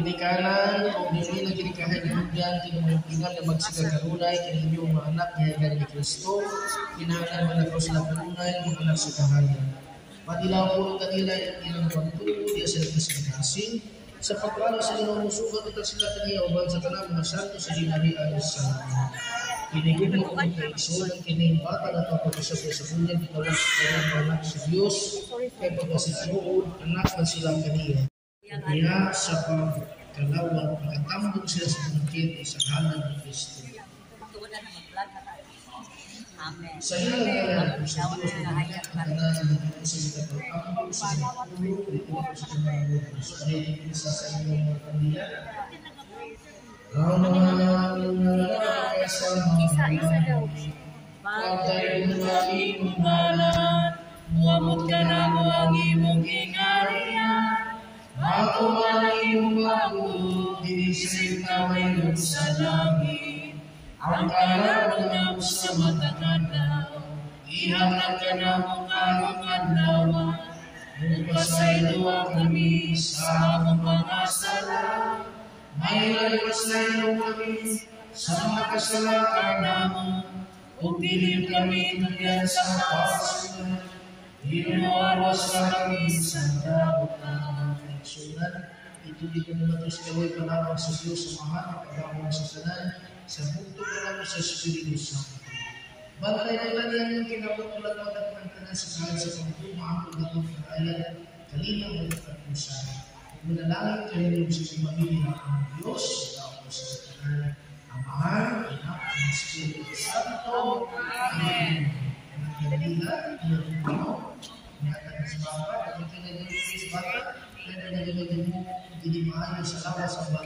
ginikanan o dili na gini kahigugyan kinamangkingan na magsigagarunay kininyong mga anak ni Kristo kinahanglan man ako sila kanunay mga anak sa kahayan. Madilaw po kanila yung ilang pagtuo diya sa kasing sa pagkala sa ilang musugat at sila kaniya ubang sa tanang mga santo sa ginarian sa kinigugmo ko ng kaigsunan kining bata na tapos sa bunyan ginawa sa kanyang anak sa Diyos kay pagkasituod anak na sila kaniya. Kaya sa pagkalawang pagkatambog sila sa pangkit sa ngalan ng Kristo. Sa ilang sa Diyos na ang sa pagkatambog sa pagkatambog dito po sa pagkatambog sa isa sa inyong mga kanila. Isa-isa daw. Pagkay mo ang imong ngalan, muamot ka na mo ang imong ingarian. Ako man ang iyong pagod, dinisip ka mayroon sa langit. Ang kalaban na mo sa mataganaw, ihanap ka na mo karong adlawan. Magpasaylo kami sa among mga sala, may layos-laylo kami sa mga kasalanan namo, o pilim kami tulad sa pasunan, inuawas kami sa dabutan. Sunan, ituloy ko naman ito sa kaway palawang sa Diyos sa mahal at pagkakawang sa sanan sa bukto ko naman sa Espiritu Santo. Bantay na ilan yan yung kinabutulat mo at magtanan sa kahit sa pagkuma ang pagkakawang kakayan kalina mo at pusa. Manalangin kayo rin sa pamilya ng Diyos tapos sa kanan ang mahal, anak, ang Espiritu Santo. Amen. Ang kanila, ang mga nyata sa bata, ang kanila sa bata, kaya nagagawin mo, hindi maayo sa lawas ang